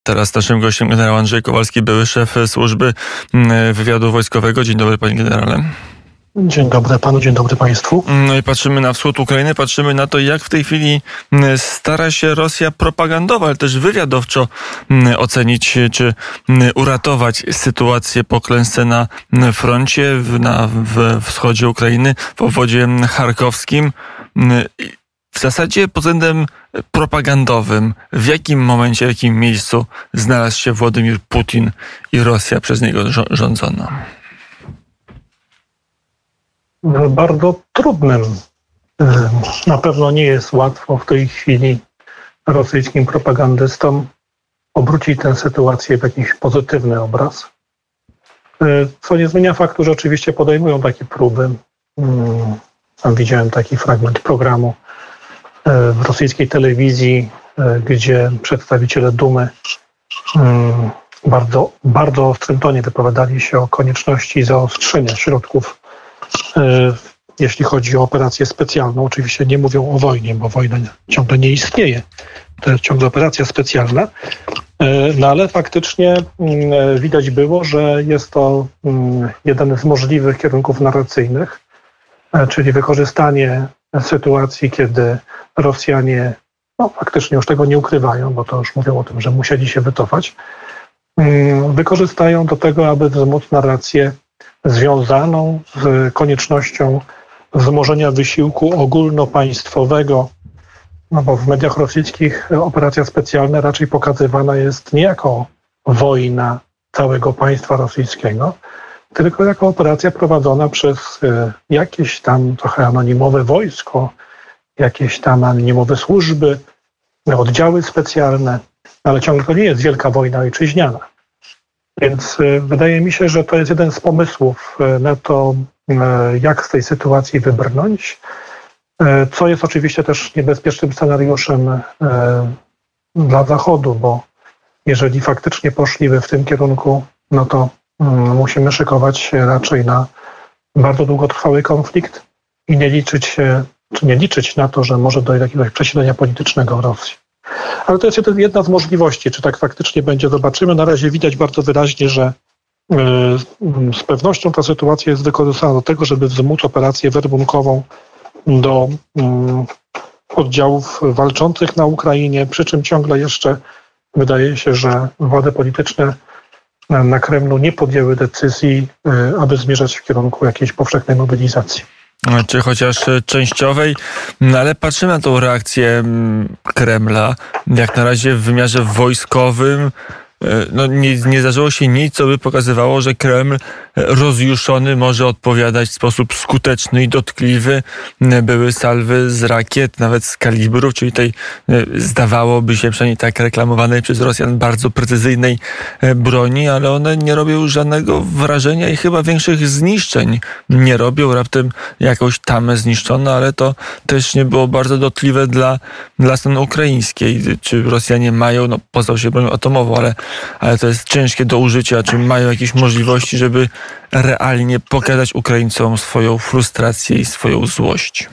Teraz naszym gościem generał Andrzej Kowalski, były szef służby wywiadu wojskowego. Dzień dobry, panie generale. Dzień dobry panu, dzień dobry państwu. No i patrzymy na wschód Ukrainy, patrzymy na to, jak w tej chwili stara się Rosja propagandowo, ale też wywiadowczo ocenić czy uratować sytuację po klęsce na froncie, w wschodzie Ukrainy, w obwodzie charkowskim. W zasadzie pod względem propagandowym, w jakim momencie, w jakim miejscu znalazł się Władimir Putin i Rosja przez niego rządzona? Bardzo trudnym. Na pewno nie jest łatwo w tej chwili rosyjskim propagandystom obrócić tę sytuację w jakiś pozytywny obraz. Co nie zmienia faktu, że oczywiście podejmują takie próby. Tam widziałem taki fragment programu w rosyjskiej telewizji, gdzie przedstawiciele Dumy bardzo ostrym tonie wypowiadali się o konieczności zaostrzenia środków, jeśli chodzi o operację specjalną. Oczywiście nie mówią o wojnie, bo wojna ciągle nie istnieje. To jest ciągle operacja specjalna. No ale faktycznie widać było, że jest to jeden z możliwych kierunków narracyjnych, czyli wykorzystanie sytuacji, kiedy Rosjanie faktycznie już tego nie ukrywają, bo to już mówią o tym, że musieli się wycofać, wykorzystają do tego, aby wzmóc narrację związaną z koniecznością wzmożenia wysiłku ogólnopaństwowego, no bo w mediach rosyjskich operacja specjalna raczej pokazywana jest nie jako wojna całego państwa rosyjskiego, tylko jako operacja prowadzona przez jakieś tam trochę anonimowe wojsko, jakieś tam anonimowe służby, oddziały specjalne, ale ciągle to nie jest wielka wojna ojczyźniana. Więc wydaje mi się, że to jest jeden z pomysłów na to, jak z tej sytuacji wybrnąć, co jest oczywiście też niebezpiecznym scenariuszem dla Zachodu, bo jeżeli faktycznie poszliby w tym kierunku, no to musimy szykować się raczej na bardzo długotrwały konflikt i nie liczyć na to, że może dojść do jakiegoś przesilenia politycznego w Rosji. Ale to jest jedna z możliwości. Czy tak faktycznie będzie, zobaczymy. Na razie widać bardzo wyraźnie, że z pewnością ta sytuacja jest wykorzystana do tego, żeby wzmóc operację werbunkową do oddziałów walczących na Ukrainie, przy czym ciągle jeszcze wydaje się, że władze polityczne na Kremlu nie podjęły decyzji, aby zmierzać w kierunku jakiejś powszechnej mobilizacji. Czy chociaż częściowej, ale patrzymy na tą reakcję Kremla. Jak na razie w wymiarze wojskowym nie zdarzyło się nic, co by pokazywało, że Kreml rozjuszony może odpowiadać w sposób skuteczny i dotkliwy. Były salwy z rakiet, nawet z kalibrów, czyli tej zdawałoby się, przynajmniej tak reklamowanej przez Rosjan, bardzo precyzyjnej broni, ale one nie robią żadnego wrażenia i chyba większych zniszczeń nie robią. Raptem jakąś tamę zniszczono, ale to też nie było bardzo dotkliwe dla strony ukraińskiej. Czy Rosjanie mają, poza się bronią atomową, ale to jest ciężkie do użycia. Czy mają jakieś możliwości, żeby realnie pokazać Ukraińcom swoją frustrację i swoją złość?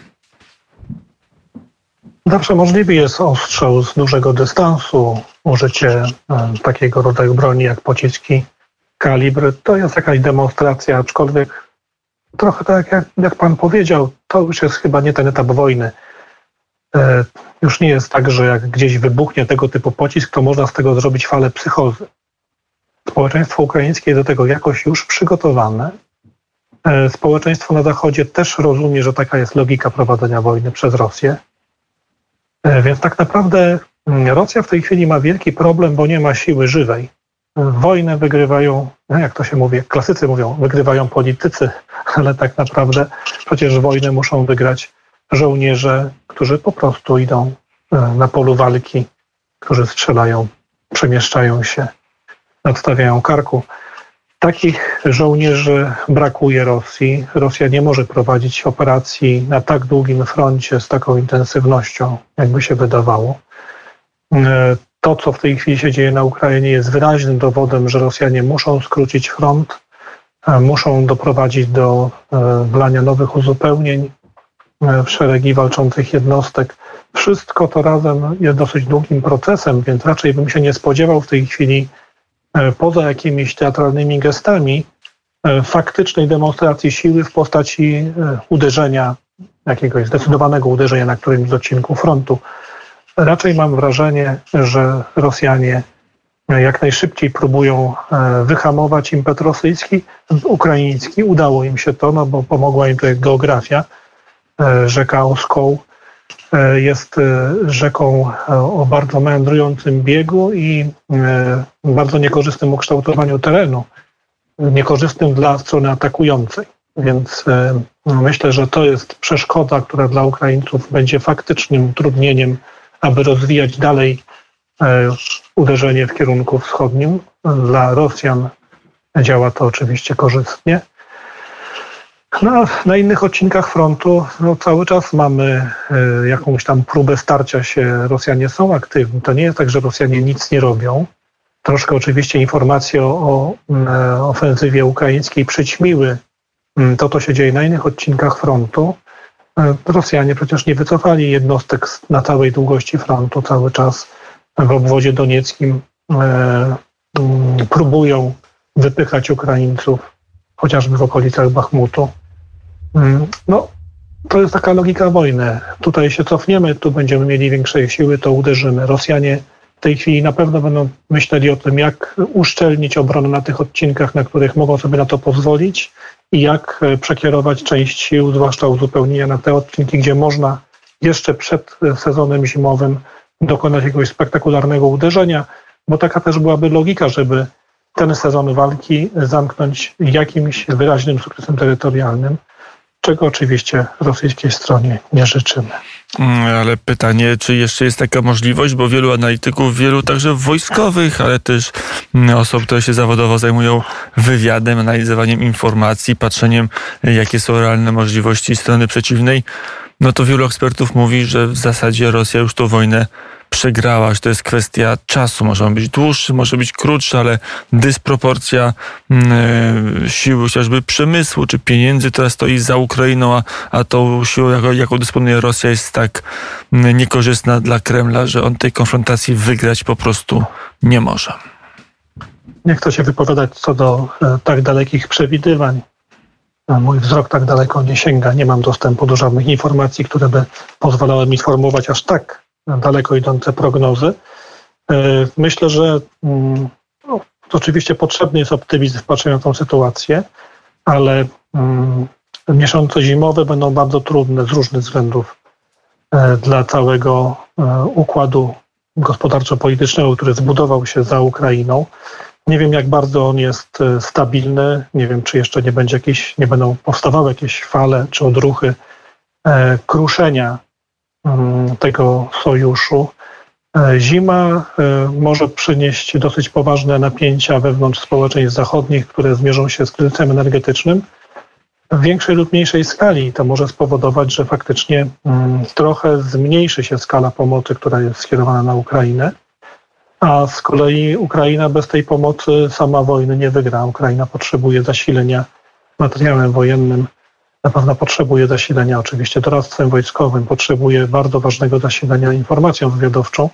Zawsze możliwy jest ostrzał z dużego dystansu. Użycie takiego rodzaju broni jak pociski kalibr to jest jakaś demonstracja, aczkolwiek trochę tak jak pan powiedział, to już jest chyba nie ten etap wojny. Już nie jest tak, że jak gdzieś wybuchnie tego typu pocisk, to można z tego zrobić falę psychozy. Społeczeństwo ukraińskie jest do tego jakoś już przygotowane. Społeczeństwo na Zachodzie też rozumie, że taka jest logika prowadzenia wojny przez Rosję. Więc tak naprawdę Rosja w tej chwili ma wielki problem, bo nie ma siły żywej. Wojnę wygrywają, jak to się mówi, klasycy mówią, wygrywają politycy, ale tak naprawdę przecież wojnę muszą wygrać żołnierze, którzy po prostu idą na polu walki, którzy strzelają, przemieszczają się, nadstawiają karku. Takich żołnierzy brakuje Rosji. Rosja nie może prowadzić operacji na tak długim froncie z taką intensywnością, jakby się wydawało. To, co w tej chwili się dzieje na Ukrainie, jest wyraźnym dowodem, że Rosjanie muszą skrócić front, muszą doprowadzić do wlania nowych uzupełnień w szeregi walczących jednostek. wszystko to razem jest dosyć długim procesem, więc raczej bym się nie spodziewał w tej chwili, poza jakimiś teatralnymi gestami, faktycznej demonstracji siły w postaci uderzenia, jakiegoś zdecydowanego uderzenia na którymś z odcinków frontu. Raczej mam wrażenie, że Rosjanie jak najszybciej próbują wyhamować impet rosyjski, ukraiński. Udało im się to, no bo pomogła im tutaj geografia. Rzeka Oskoł jest rzeką o bardzo meandrującym biegu i bardzo niekorzystnym ukształtowaniu terenu. Niekorzystnym dla strony atakującej. Więc myślę, że to jest przeszkoda, która dla Ukraińców będzie faktycznym utrudnieniem, aby rozwijać dalej uderzenie w kierunku wschodnim. Dla Rosjan działa to oczywiście korzystnie. No, na innych odcinkach frontu cały czas mamy jakąś tam próbę starcia się. Rosjanie są aktywni. To nie jest tak, że Rosjanie nic nie robią. Troszkę oczywiście informacje o ofensywie ukraińskiej przyćmiły to, co się dzieje na innych odcinkach frontu. Rosjanie przecież nie wycofali jednostek na całej długości frontu. Cały czas w obwodzie donieckim próbują wypychać Ukraińców, chociażby w okolicach Bachmutu. No, to jest taka logika wojny. Tutaj się cofniemy, tu będziemy mieli większej siły, to uderzymy. Rosjanie w tej chwili na pewno będą myśleli o tym, jak uszczelnić obronę na tych odcinkach, na których mogą sobie na to pozwolić i jak przekierować część sił, zwłaszcza uzupełnienia na te odcinki, gdzie można jeszcze przed sezonem zimowym dokonać jakiegoś spektakularnego uderzenia, bo taka też byłaby logika, żeby ten sezon walki zamknąć jakimś wyraźnym sukcesem terytorialnym, czego oczywiście rosyjskiej stronie nie życzymy. Ale pytanie, czy jeszcze jest taka możliwość, bo wielu analityków, wielu także wojskowych, ale też osób, które się zawodowo zajmują wywiadem, analizowaniem informacji, patrzeniem, jakie są realne możliwości strony przeciwnej, no to wielu ekspertów mówi, że w zasadzie Rosja już tą wojnę przegrała, że to jest kwestia czasu. Może on być dłuższy, może być krótszy, ale dysproporcja siły, chociażby przemysłu czy pieniędzy, która stoi za Ukrainą, a tą siłą, jaką dysponuje Rosja, jest tak niekorzystna dla Kremla, że on tej konfrontacji wygrać po prostu nie może. Nie chcę się wypowiadać co do tak dalekich przewidywań. Mój wzrok tak daleko nie sięga. Nie mam dostępu do żadnych informacji, które by pozwalały mi formułować aż tak daleko idące prognozy. Myślę, że oczywiście potrzebny jest optymizm w patrzeniu na tą sytuację, ale miesiące zimowe będą bardzo trudne z różnych względów dla całego układu gospodarczo-politycznego, który zbudował się za Ukrainą. Nie wiem, jak bardzo on jest stabilny. Nie wiem, czy jeszcze nie będą powstawały jakieś fale czy odruchy kruszenia tego sojuszu. Zima może przynieść dosyć poważne napięcia wewnątrz społeczeństw zachodnich, które zmierzą się z kryzysem energetycznym w większej lub mniejszej skali. To może spowodować, że faktycznie trochę zmniejszy się skala pomocy, która jest skierowana na Ukrainę, a z kolei Ukraina bez tej pomocy sama wojny nie wygra. Ukraina potrzebuje zasilenia materiałem wojennym, na pewno potrzebuje zasilenia oczywiście doradztwem wojskowym, potrzebuje bardzo ważnego zasilenia informacją wywiadowczą.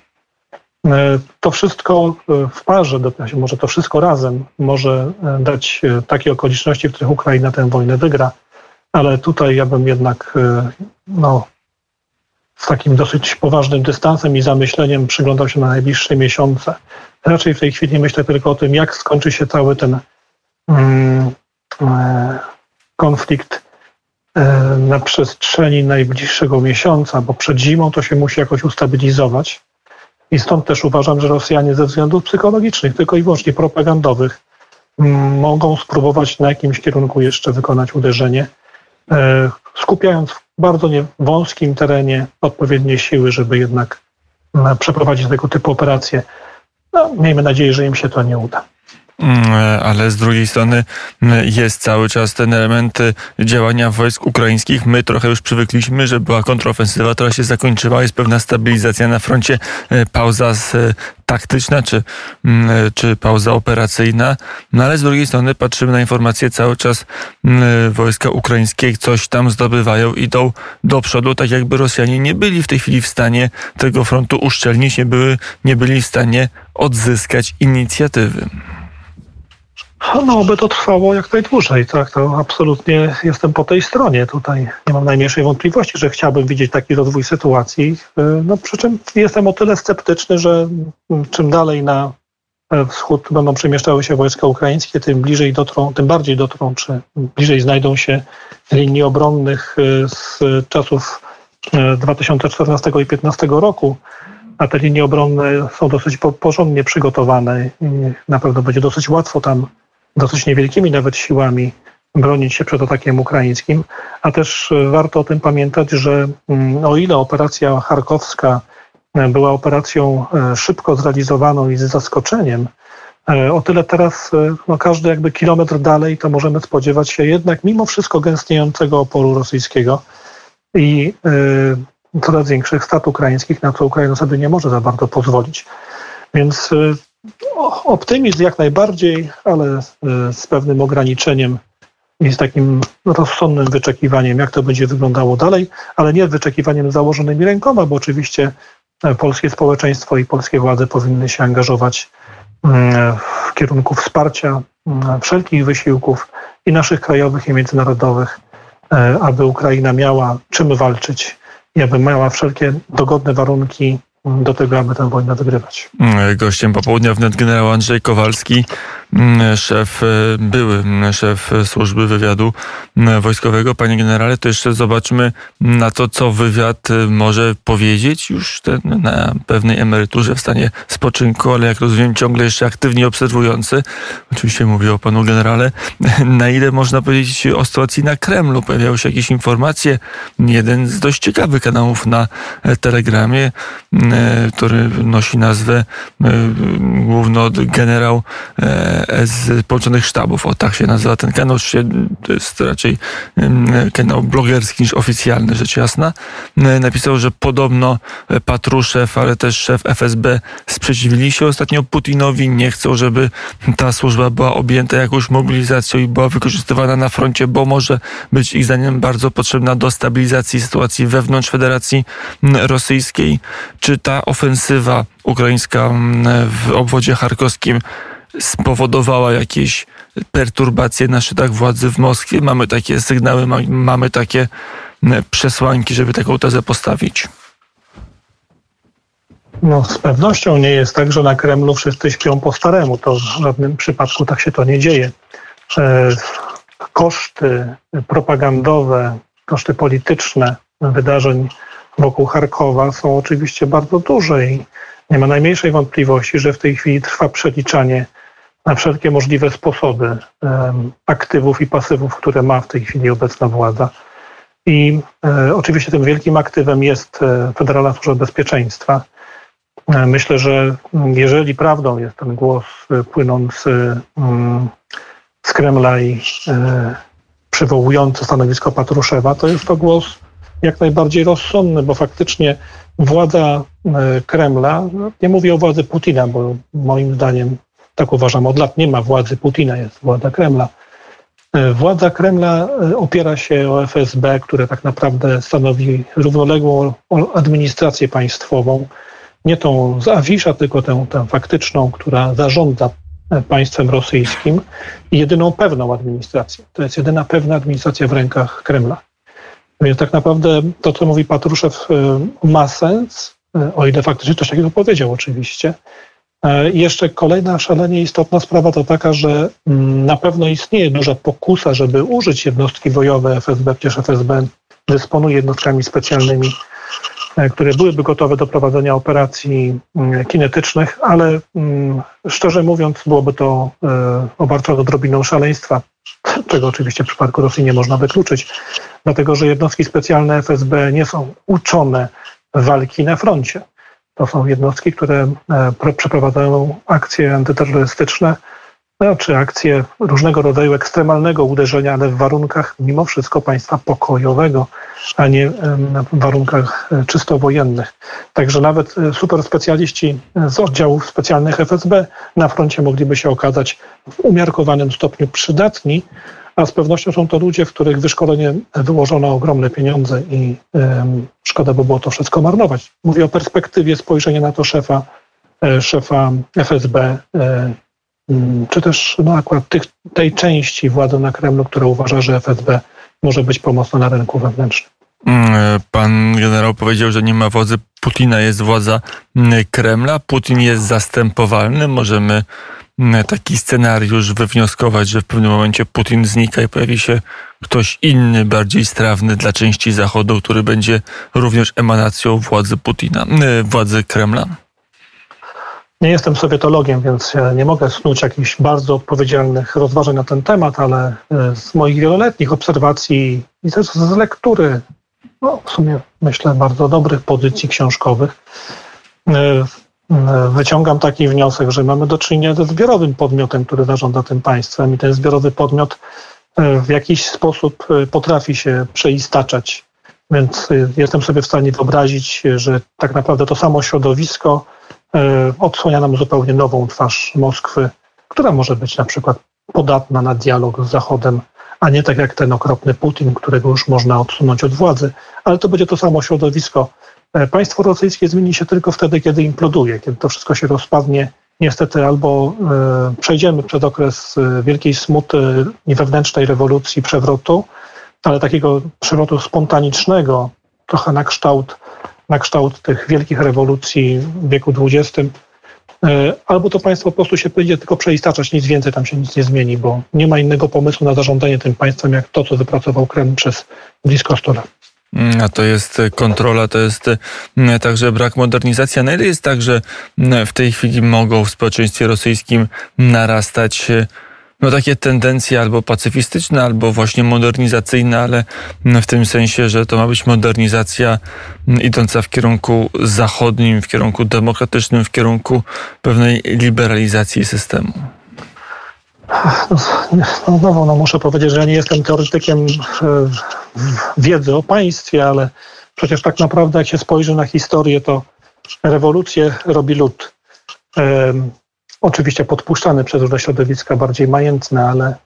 To wszystko w parze, może to wszystko razem może dać takie okoliczności, w których Ukraina tę wojnę wygra, ale tutaj ja bym jednak z takim dosyć poważnym dystansem i zamyśleniem przyglądał się na najbliższe miesiące. Raczej w tej chwili myślę tylko o tym, jak skończy się cały ten konflikt na przestrzeni najbliższego miesiąca, bo przed zimą to się musi jakoś ustabilizować. I stąd też uważam, że Rosjanie ze względów psychologicznych, tylko i wyłącznie propagandowych, mogą spróbować na jakimś kierunku jeszcze wykonać uderzenie, skupiając w bardzo wąskim terenie odpowiednie siły, żeby jednak przeprowadzić tego typu operacje. No, miejmy nadzieję, że im się to nie uda. Ale z drugiej strony jest cały czas ten element działania wojsk ukraińskich. My trochę już przywykliśmy, że była kontrofensywa, która się zakończyła, jest pewna stabilizacja na froncie, pauza taktyczna czy pauza operacyjna. No ale z drugiej strony patrzymy na informacje, cały czas wojska ukraińskie coś tam zdobywają, idą do przodu, tak jakby Rosjanie nie byli w tej chwili w stanie tego frontu uszczelnić, nie byli w stanie odzyskać inicjatywy. No, oby to trwało jak najdłużej, tak, to absolutnie jestem po tej stronie. Tutaj nie mam najmniejszej wątpliwości, że chciałbym widzieć taki rozwój sytuacji. No, przy czym jestem o tyle sceptyczny, że czym dalej na wschód będą przemieszczały się wojska ukraińskie, tym bardziej dotrą, czy bliżej znajdą się linii obronnych z czasów 2014 i 2015 roku. A te linie obronne są dosyć porządnie przygotowane i na pewno będzie dosyć łatwo tam dosyć niewielkimi nawet siłami bronić się przed atakiem ukraińskim. A też warto o tym pamiętać, że o ile operacja charkowska była operacją szybko zrealizowaną i z zaskoczeniem, o tyle teraz każdy jakby kilometr dalej to możemy spodziewać się jednak mimo wszystko gęstniejącego oporu rosyjskiego i coraz większych strat ukraińskich, na co Ukraina sobie nie może za bardzo pozwolić. Więc optymizm jak najbardziej, ale z pewnym ograniczeniem i z takim rozsądnym wyczekiwaniem, jak to będzie wyglądało dalej, ale nie wyczekiwaniem z założonymi rękoma, bo oczywiście polskie społeczeństwo i polskie władze powinny się angażować w kierunku wsparcia wszelkich wysiłków i naszych krajowych, i międzynarodowych, aby Ukraina miała czym walczyć i aby miała wszelkie dogodne warunki do tego, aby tę wojnę wygrywać. Gościem popołudnia wnet generał Andrzej Kowalski, były szef służby wywiadu wojskowego. Panie generale, to jeszcze zobaczmy na to, co wywiad może powiedzieć już na pewnej emeryturze, w stanie spoczynku, ale jak rozumiem ciągle jeszcze aktywnie obserwujący. Oczywiście mówię o panu generale. Na ile można powiedzieć o sytuacji na Kremlu? Pojawiały się jakieś informacje. Jeden z dość ciekawych kanałów na Telegramie, który nosi nazwę główno generał z Połączonych Sztabów. O, tak się nazywa ten kanał. To jest raczej kanał blogerski niż oficjalny, rzecz jasna. Napisał, że podobno Patruszew, ale też szef FSB sprzeciwili się ostatnio Putinowi. Nie chcą, żeby ta służba była objęta jakąś mobilizacją i była wykorzystywana na froncie, bo może być ich zdaniem bardzo potrzebna do stabilizacji sytuacji wewnątrz Federacji Rosyjskiej. Czy ta ofensywa ukraińska w obwodzie charkowskim spowodowała jakieś perturbacje na szczytach władzy w Moskwie? Mamy takie sygnały, mamy takie przesłanki, żeby taką tezę postawić? No, z pewnością nie jest tak, że na Kremlu wszyscy śpią po staremu. To w żadnym przypadku tak się to nie dzieje. Koszty propagandowe, koszty polityczne wydarzeń wokół Charkowa są oczywiście bardzo duże i nie ma najmniejszej wątpliwości, że w tej chwili trwa przeliczanie na wszelkie możliwe sposoby aktywów i pasywów, które ma w tej chwili obecna władza. I oczywiście tym wielkim aktywem jest Federalna Służba Bezpieczeństwa. Myślę, że jeżeli prawdą jest ten głos płynący z Kremla i przywołujący stanowisko Patruszewa, to jest to głos jak najbardziej rozsądny, bo faktycznie władza Kremla, nie mówię o władzy Putina, bo moim zdaniem, tak uważam, od lat nie ma władzy Putina, jest władza Kremla. Władza Kremla opiera się o FSB, które tak naprawdę stanowi równoległą administrację państwową, nie tą z Awisza, tylko tę faktyczną, która zarządza państwem rosyjskim i jedyną pewną administrację. To jest jedyna pewna administracja w rękach Kremla. Więc tak naprawdę to, co mówi Patruszew, ma sens, o ile faktycznie coś takiego powiedział oczywiście. I jeszcze kolejna szalenie istotna sprawa to taka, że na pewno istnieje duża pokusa, żeby użyć jednostki bojowe FSB, przecież FSB dysponuje jednostkami specjalnymi, które byłyby gotowe do prowadzenia operacji kinetycznych, ale szczerze mówiąc byłoby to obarczone odrobiną szaleństwa, czego oczywiście w przypadku Rosji nie można wykluczyć, dlatego że jednostki specjalne FSB nie są uczone walki na froncie. To są jednostki, które przeprowadzają akcje antyterrorystyczne czy akcje różnego rodzaju ekstremalnego uderzenia, ale w warunkach mimo wszystko państwa pokojowego, a nie w warunkach czysto wojennych. Także nawet superspecjaliści z oddziałów specjalnych FSB na froncie mogliby się okazać w umiarkowanym stopniu przydatni, a z pewnością są to ludzie, w których wyszkolenie wyłożono ogromne pieniądze i szkoda by było to wszystko marnować. Mówię o perspektywie spojrzenia na to szefa FSB, czy też akurat tej części władzy na Kremlu, która uważa, że FSB może być pomocna na rynku wewnętrznym. Pan generał powiedział, że nie ma władzy Putina, jest władza Kremla. Putin jest zastępowalny. Możemy taki scenariusz wywnioskować, że w pewnym momencie Putin znika i pojawi się ktoś inny, bardziej strawny dla części Zachodu, który będzie również emanacją władzy Putina, władzy Kremla? Nie jestem sowietologiem, więc nie mogę snuć jakichś bardzo odpowiedzialnych rozważań na ten temat, ale z moich wieloletnich obserwacji i też z lektury, w sumie myślę bardzo dobrych pozycji książkowych, wyciągam taki wniosek, że mamy do czynienia ze zbiorowym podmiotem, który zarządza tym państwem i ten zbiorowy podmiot w jakiś sposób potrafi się przeistaczać. Więc jestem sobie w stanie wyobrazić, że tak naprawdę to samo środowisko odsłania nam zupełnie nową twarz Moskwy, która może być na przykład podatna na dialog z Zachodem, a nie tak jak ten okropny Putin, którego już można odsunąć od władzy, ale to będzie to samo środowisko. Państwo rosyjskie zmieni się tylko wtedy, kiedy imploduje, kiedy to wszystko się rozpadnie. Niestety albo przejdziemy przez okres wielkiej smuty i wewnętrznej rewolucji, przewrotu, ale takiego przewrotu spontanicznego, trochę na kształt tych wielkich rewolucji w wieku XX, albo to państwo po prostu się będzie tylko przeistaczać, nic więcej, tam się nic nie zmieni, bo nie ma innego pomysłu na zarządzanie tym państwem, jak to, co wypracował Kreml przez blisko 100 lat. A to jest kontrola, to jest także brak modernizacji. A na ile jest tak, że w tej chwili mogą w społeczeństwie rosyjskim narastać takie tendencje albo pacyfistyczne, albo właśnie modernizacyjne, ale w tym sensie, że to ma być modernizacja idąca w kierunku zachodnim, w kierunku demokratycznym, w kierunku pewnej liberalizacji systemu. Znowu muszę powiedzieć, że ja nie jestem teoretykiem wiedzy o państwie, ale przecież tak naprawdę jak się spojrzy na historię, to rewolucję robi lud. Oczywiście podpuszczany przez różne środowiska bardziej majętne, ale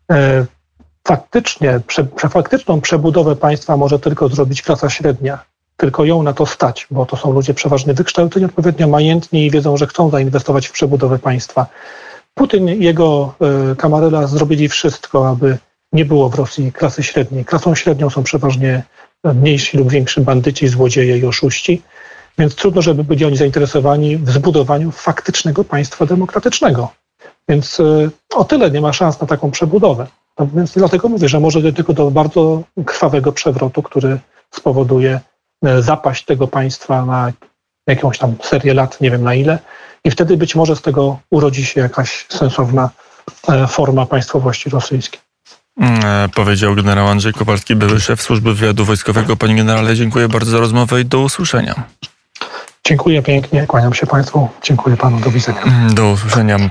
faktyczną przebudowę państwa może tylko zrobić klasa średnia. Tylko ją na to stać, bo to są ludzie przeważnie wykształceni, odpowiednio majętni i wiedzą, że chcą zainwestować w przebudowę państwa. Putin i jego kamaryla zrobili wszystko, aby nie było w Rosji klasy średniej. Klasą średnią są przeważnie mniejsi lub więksi bandyci, złodzieje i oszuści, więc trudno, żeby byli oni zainteresowani w zbudowaniu faktycznego państwa demokratycznego. Więc o tyle nie ma szans na taką przebudowę. No, więc dlatego mówię, że może dojść tylko do bardzo krwawego przewrotu, który spowoduje zapaść tego państwa na jakąś tam serię lat, nie wiem na ile, i wtedy być może z tego urodzi się jakaś sensowna forma państwowości rosyjskiej. Powiedział generał Andrzej Kowalski, były szef Służby Wywiadu Wojskowego. Panie generale, dziękuję bardzo za rozmowę i do usłyszenia. Dziękuję pięknie, kłaniam się państwu. Dziękuję panu, do widzenia. Do usłyszenia.